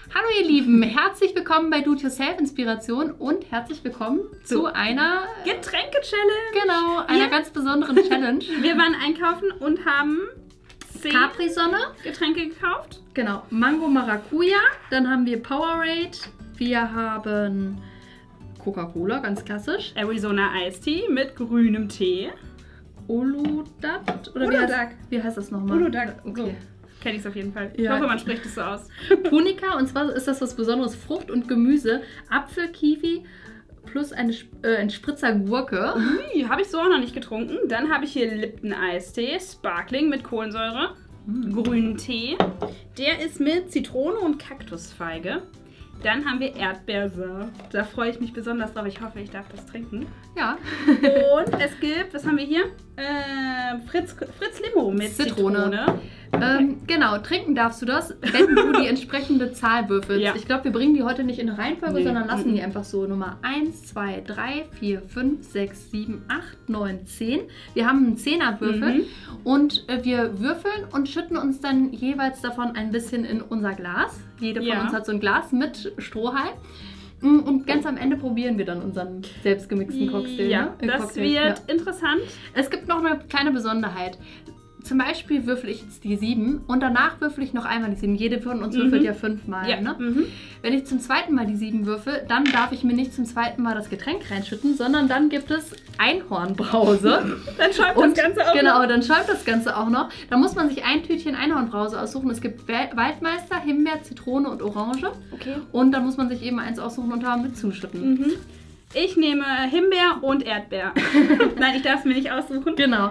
Hallo ihr Lieben, herzlich willkommen bei Do-It-Yourself Inspiration und herzlich willkommen zu einer Getränke-Challenge. Genau, einer ganz besonderen Challenge. Wir waren einkaufen und haben 10 Capri-Sonne, Getränke gekauft. genau, Mango Maracuja, dann haben wir Powerade, wir haben Coca-Cola, ganz klassisch. Arizona Iced Tea mit grünem Tee. Uludag oder Uludag. wie heißt das nochmal? Uludag. Okay. So. Kenne ich es auf jeden Fall. Ich Ja. hoffe, man spricht es so aus. Punika, und zwar ist das was Besonderes, Frucht und Gemüse, Apfel, Kiwi plus ein Spritzer Gurke. Habe ich so auch noch nicht getrunken. Dann habe ich hier Lipton Eistee, Sparkling mit Kohlensäure, grünen Tee. Der ist mit Zitrone und Kaktusfeige. Dann haben wir Erdbeersaft. Da freue ich mich besonders drauf. Ich hoffe, ich darf das trinken. Ja. Und es gibt, was haben wir hier? Fritz Limo mit Zitrone. Genau, trinken darfst du das, wenn du die entsprechende Zahl würfelst. Ja. Ich glaube, wir bringen die heute nicht in eine Reihenfolge, Nee. sondern lassen die einfach so. Nummer 1, 2, 3, 4, 5, 6, 7, 8, 9, 10. Wir haben einen Zehnerwürfel und wir würfeln und schütten uns dann jeweils davon ein bisschen in unser Glas. Jede von uns hat so ein Glas mit Strohhalm. Und ganz am Ende probieren wir dann unseren selbstgemixten Cocktail. Ja, ne? das Cocktail, wird interessant. Es gibt noch eine kleine Besonderheit. Zum Beispiel würfel ich jetzt die 7 und danach würfel ich noch einmal die 7. Jede von uns würfelt ja 5-mal. Ja. Ne? Wenn ich zum zweiten Mal die 7 würfel, dann darf ich mir nicht zum zweiten Mal das Getränk reinschütten, sondern dann gibt es Einhornbrause. Dann schäumt Und das Ganze auch genau, noch. dann schäumt das Ganze auch noch. Da muss man sich ein Tütchen Einhornbrause aussuchen. Es gibt Waldmeister, Himbeer, Zitrone und Orange. Okay. Und dann muss man sich eben eins aussuchen und da mit zuschütten. Ich nehme Himbeer und Erdbeer. Nein, ich darf es mir nicht aussuchen. Genau.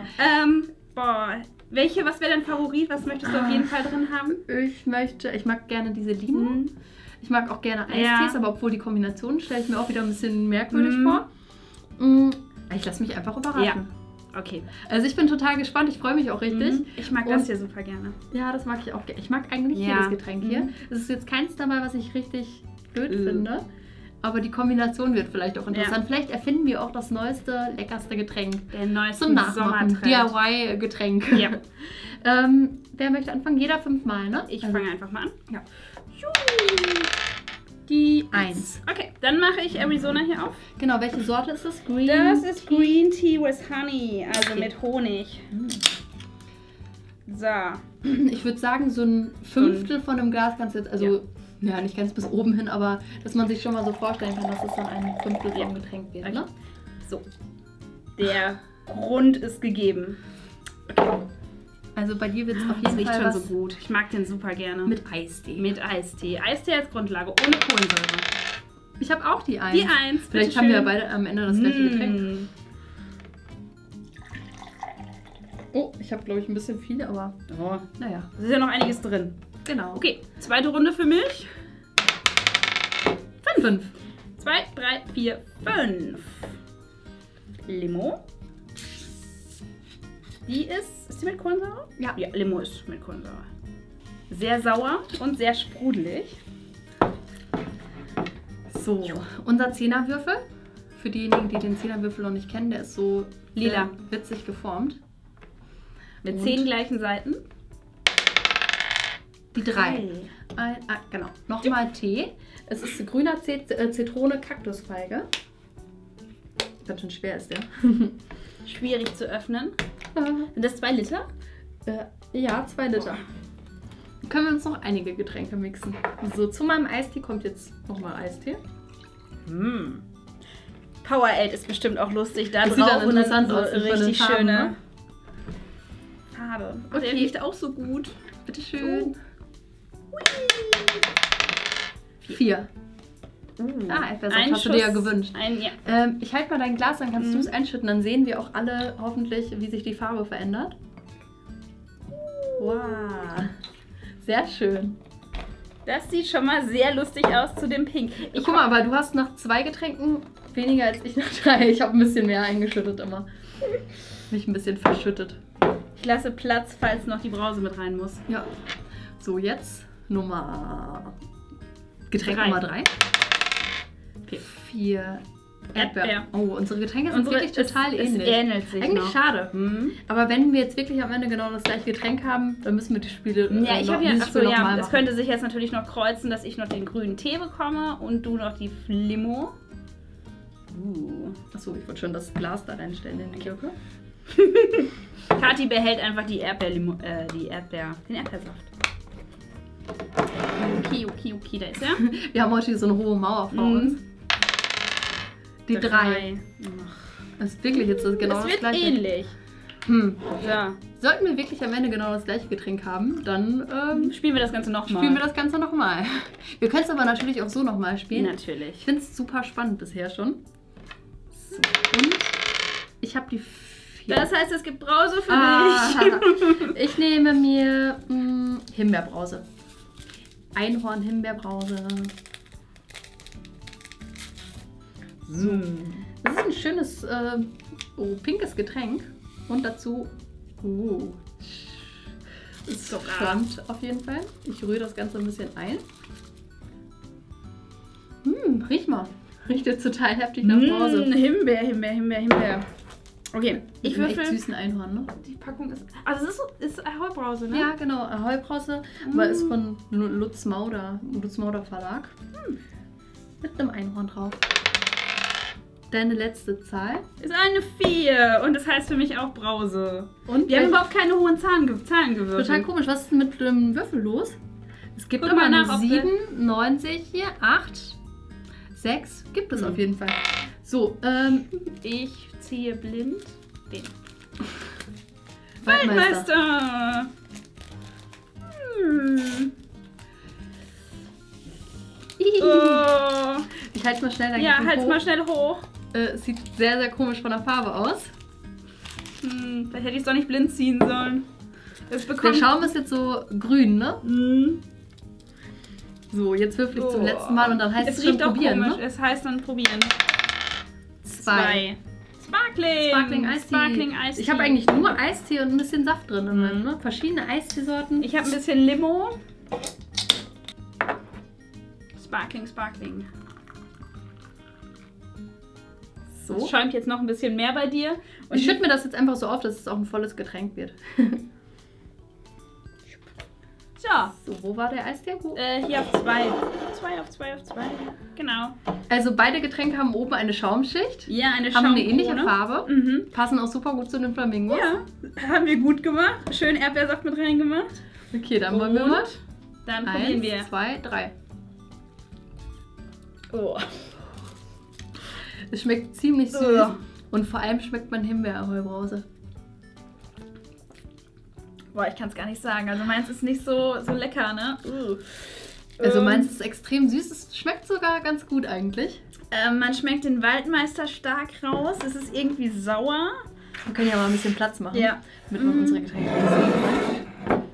Was wäre dein Favorit? Was möchtest du auf jeden Fall drin haben? Ich mag gerne diese Limen. Ich mag auch gerne Eistees, aber obwohl die Kombination stelle ich mir auch wieder ein bisschen merkwürdig vor. Ich lasse mich einfach überraschen. Ja. Okay. Also ich bin total gespannt, ich freue mich auch richtig. Ich mag das hier super gerne. Ja, das mag ich auch gerne. Ich mag eigentlich Ja. jedes Getränk hier. Es ist jetzt keins dabei, was ich richtig blöd finde. Aber die Kombination wird vielleicht auch interessant. Ja. Vielleicht erfinden wir auch das neueste, leckerste Getränk. Der neueste Zum Nachmachen. Sommertrend. DIY-Getränk. Ja. Wer möchte anfangen? Jeder 5-mal, ne? Ich fange einfach mal an. Ja. Die 1. Okay, dann mache ich Arizona hier auf. Genau, welche Sorte ist das? Green Das ist Green Tea with Honey, also Okay. mit Honig. So. Ich würde sagen, so ein Fünftel von einem Glas kannst du jetzt, also ja, nicht ganz bis oben hin, aber dass man sich schon mal so vorstellen kann, dass es dann ein Fünftel vom Getränk wird, ne? So. Der Grund ist gegeben. Also bei dir wird es auf Das jeden riecht Fall schon was so gut. Ich mag den super gerne. mit Eistee. Mit Eistee. Eistee als Grundlage, ohne Kohlensäure. Ich habe auch die 1. Die 1. Vielleicht haben wir ja beide am Ende das gleiche Getränk. Oh, ich habe glaube ich ein bisschen viel, aber Oh, naja, es ist ja noch einiges drin. genau. Okay, zweite Runde für mich. 5. 2, 3, 4, 5. Limo. Ist die mit Kohlensäure? Ja. Ja, Limo ist mit Kohlensäure. Sehr sauer und sehr sprudelig. So, unser Zehnerwürfel. Für diejenigen, die den Zehnerwürfel noch nicht kennen, der ist so Lila. sehr witzig geformt. Mit Und 10 gleichen Seiten. Die 3. Genau. Nochmal Tee. Es ist grüner Zitrone, Kaktusfeige. Ganz schön schwer ist der. Schwierig zu öffnen. Sind das 2 Liter? Ja, 2 Liter. Können wir uns noch einige Getränke mixen. So, zu meinem Eistee kommt jetzt nochmal Eistee. Powerade ist bestimmt auch lustig. Da Das sieht drauf dann und dann interessant so aus, von den richtig Farben, schöne ne? Farbe. Okay. Der riecht auch so gut. Bitteschön. 4. Erdbeersaft Ein hast du dir ja Schuss- gewünscht. Ja. Ich halte mal dein Glas, dann kannst du es einschütten. Dann sehen wir auch alle hoffentlich, wie sich die Farbe verändert. Wow. Sehr schön. Das sieht schon mal sehr lustig aus zu dem Pink. Guck mal, aber du hast nach 2 Getränken weniger als ich nach 3. Ich habe ein bisschen mehr eingeschüttet immer. Mich ein bisschen verschüttet. Ich lasse Platz, falls noch die Brause mit rein muss. Ja. So, jetzt Getränk 3. Nummer 3. 4, Erdbeer. Oh, unsere Getränke sind wirklich total ähnlich. Es ähnelt sich Eigentlich noch. schade. Mhm. Aber wenn wir jetzt wirklich am Ende genau das gleiche Getränk haben, dann müssen wir die Spiele Ja, ich habe ja, dieses achso, Spiel noch ja, mal es machen. könnte sich jetzt natürlich noch kreuzen, dass ich noch den grünen Tee bekomme und du noch die Limo. Achso, ich wollte schon das Glas da reinstellen in die Gurke. Kathi behält einfach den Erdbeersaft. Okay, da ist er. Wir haben heute hier so eine hohe Mauer vor uns. Die 3. Das ist wirklich jetzt genau das wird gleiche. ähnlich. Ja. Sollten wir wirklich am Ende genau das gleiche Getränk haben, dann Spielen wir das Ganze nochmal. spielen wir das Ganze nochmal. Wir können es aber natürlich auch so nochmal spielen. Ich Natürlich. finde es super spannend bisher schon. So, und ich habe die 4. Das heißt, es gibt Brause für dich. Ich nehme mir Himbeerbrause. Einhorn-Himbeerbrause. So. Das ist ein schönes pinkes Getränk. Und dazu ist Strand auf jeden Fall. Ich rühre das Ganze ein bisschen ein. Riech mal. Riecht jetzt total heftig nach Brause. Himbeer. Okay, ich Mit einem echt würfel. süßen Einhorn, ne? Die Packung ist. Also, es ist Ahoi-Brause, ne? Ja, genau. Ahoi-Brause. Aber ist von Lutz Mauder Verlag. Mit einem Einhorn drauf. Deine letzte Zahl. Ist eine 4 und das heißt für mich auch Brause. Und Wir haben überhaupt keine hohen Zahlen gewürfelt. total komisch. Was ist denn mit dem Würfel los? Es gibt Guck aber mal eine nach, ob 7, 90 hier, 8, 6 gibt es auf jeden Fall. So, Ich ziehe blind den Waldmeister. Waldmeister. Oh. Ich halte mal schnell dein Ja, Getränk halt's hoch. mal schnell hoch. Sieht sehr, sehr komisch von der Farbe aus. Vielleicht hätte ich es doch nicht blind ziehen sollen. Es Der bekommt. Schaum ist jetzt so grün, ne? Mhm. So, jetzt würfel ich zum letzten Mal und dann heißt es schon riecht auch probieren, komisch. ne? Es heißt dann probieren. 2. Sparkling. Sparkling Eistee. Sparkling Eistee. Ich habe eigentlich nur Eistee und ein bisschen Saft drin. In meinem, ne? Verschiedene Eisteesorten. Ich habe ein bisschen Limo. Sparkling. Es So. schäumt jetzt noch ein bisschen mehr bei dir. Und Ich schütte mir das jetzt einfach so auf, dass es auch ein volles Getränk wird. so, So, wo war der Eistee? Wo? hier auf 2. 2. Genau. Also beide Getränke haben oben eine Schaumschicht. Ja, eine Haben eine Schaumkrone. ähnliche Farbe. Mhm. Passen auch super gut zu den Flamingos. Ja, haben wir gut gemacht. Schön Erdbeersaft mit reingemacht. Okay, dann wollen wir Und mal. Dann probieren 1, wir. 2, 3. Oh. Es schmeckt ziemlich süß. Oh. Und vor allem schmeckt man Himbeer-Ahoi-Brause. Boah, ich kann es gar nicht sagen. Also meins ist nicht so lecker, ne? Also meins ist extrem süß. Es schmeckt sogar ganz gut eigentlich. Man schmeckt den Waldmeister stark raus. Es ist irgendwie sauer. Wir können ja mal ein bisschen Platz machen, Ja. damit man unsere Getränke sehen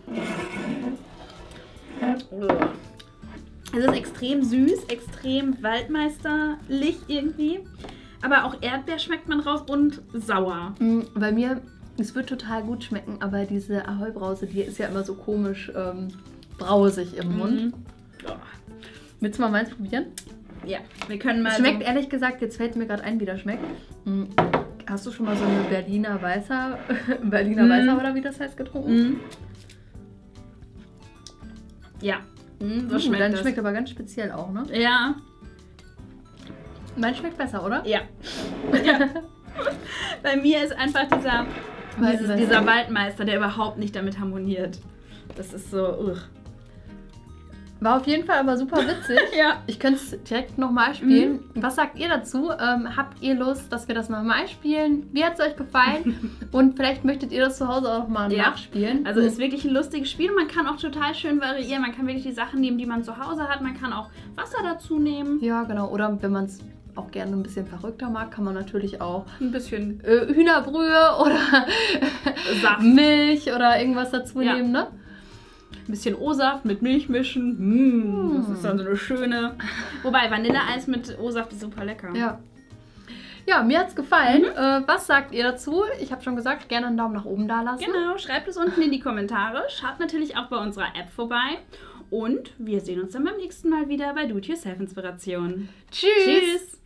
kann. Es ist extrem süß, extrem waldmeisterlich irgendwie. Aber auch Erdbeer schmeckt man raus und sauer. Bei mir, es wird total gut schmecken, aber diese Ahoi-Brause, die ist ja immer so komisch brausig im Mund. Oh. Willst du mal meins probieren? Ja, wir können mal. Es schmeckt ehrlich gesagt, jetzt fällt mir gerade ein, wie das schmeckt. Hast du schon mal so eine Berliner Weißer oder wie das heißt, getrunken? Ja, so schmeckt Dann das. schmeckt aber ganz speziell auch, ne? Ja. Mein schmeckt besser, oder? Ja. Bei mir ist einfach Waldmeister. dieser Waldmeister, der überhaupt nicht damit harmoniert. Das ist so. War auf jeden Fall aber super witzig. Ja. Ich könnte es direkt nochmal spielen. Was sagt ihr dazu? Habt ihr Lust, dass wir das nochmal spielen? Wie hat es euch gefallen? Und vielleicht möchtet ihr das zu Hause auch mal nachspielen. Also ist wirklich ein lustiges Spiel. Man kann auch total schön variieren. Man kann wirklich die Sachen nehmen, die man zu Hause hat. Man kann auch Wasser dazu nehmen. Ja, genau. Oder wenn man es auch gerne ein bisschen verrückter mag, kann man natürlich auch Ein bisschen Hühnerbrühe oder Saft. Milch oder irgendwas dazu Ja. nehmen, ne? Ein bisschen O-Saft mit Milch mischen. Das ist dann so eine schöne. Wobei, Vanilleeis mit O-Saft ist super lecker. Ja. Ja, mir hat's gefallen. Was sagt ihr dazu? Ich habe schon gesagt, gerne einen Daumen nach oben da lassen. Genau, schreibt es unten in die Kommentare. Schaut natürlich auch bei unserer App vorbei. Und wir sehen uns dann beim nächsten Mal wieder bei Do-It-Yourself Inspiration. Tschüss. Tschüss.